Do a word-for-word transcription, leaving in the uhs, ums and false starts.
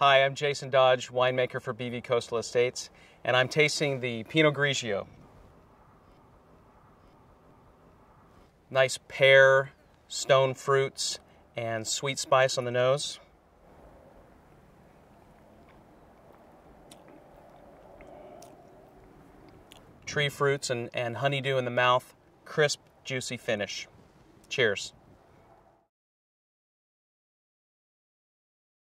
Hi, I'm Jason Dodge, winemaker for B V Coastal Estates, and I'm tasting the Pinot Grigio. Nice pear, stone fruits, and sweet spice on the nose. Tree fruits and, and honeydew in the mouth, crisp, juicy finish. Cheers.